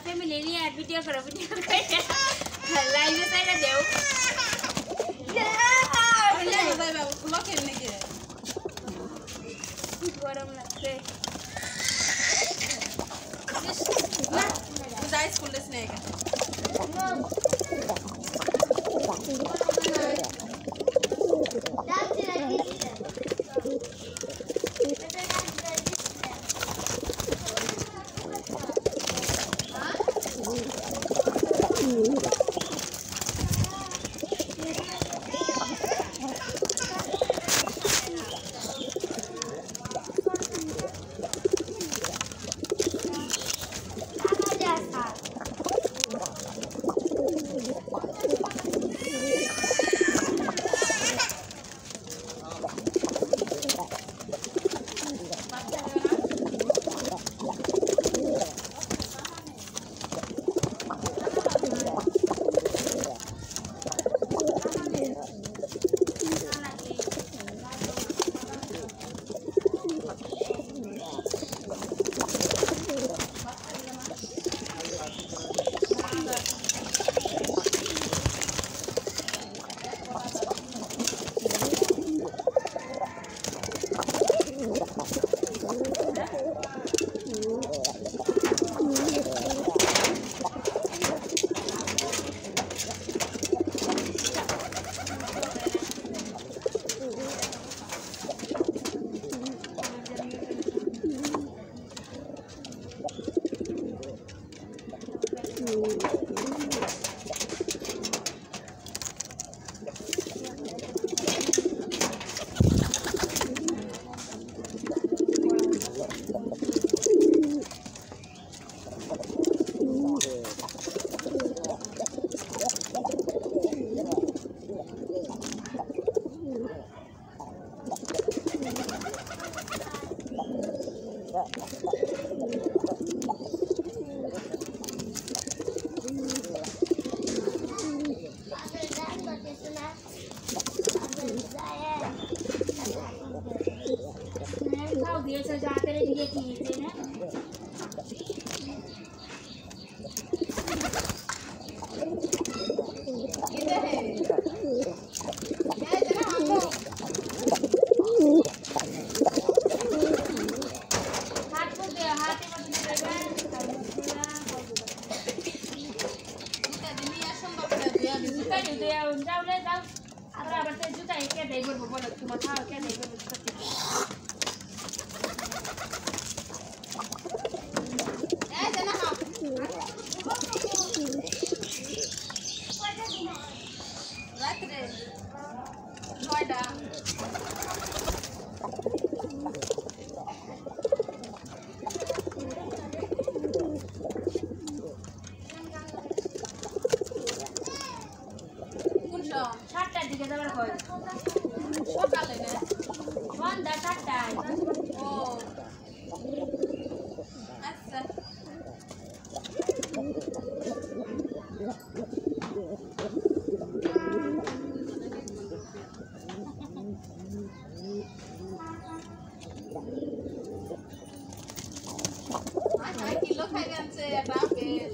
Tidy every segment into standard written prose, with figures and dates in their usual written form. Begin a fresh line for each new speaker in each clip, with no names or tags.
family lihat video kalau video kayak live saya jauh.
Lihat bapak vlog ini gitu.
Orang lagi.
Udah school snack.
Biasa जाते रहे ये चीजें ना
किधर है
हाथ को दे हाथ में देगा
kita dunia संभव है dia
जुता जुता जाओ ले जाओ अगर बच्चे जुता एक के दे बोल तुम था क्या दे बोल
Noida. Kunjo.
Saatটা দিকে যাবার হয়
সকালে না
সন্ধ্যা 7টায়
ও আচ্ছা Ay, kilo kaya sa bakit?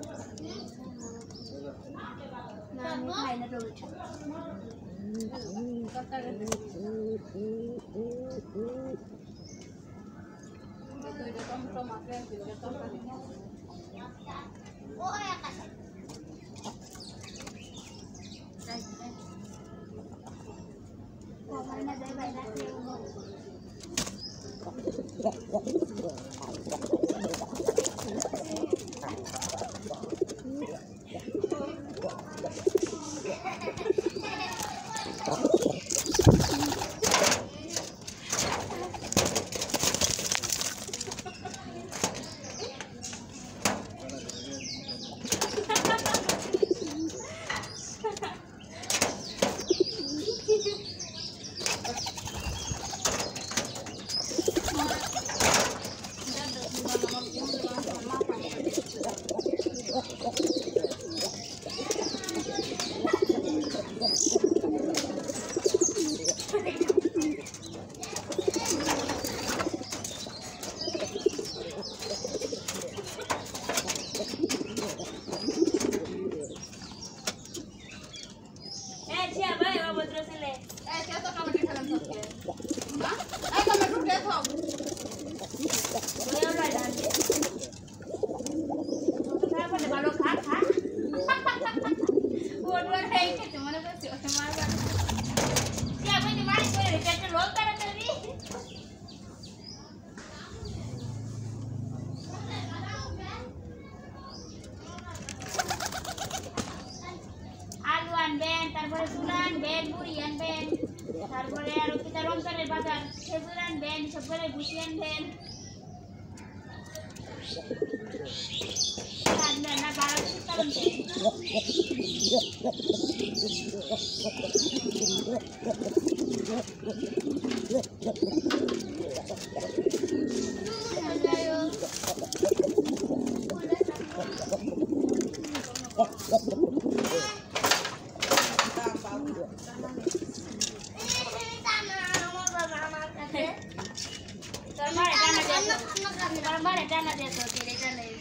Này là rồi. তারপরে সুলান বেন বুড়িয়ান বেন তারপরে আর কিটা রমজানের বাজার খেজুরান বেন সব করে গুছিয়ান বেন না না বাড়া সুতান বেন Barang-barang dana dia tu, tidak dana.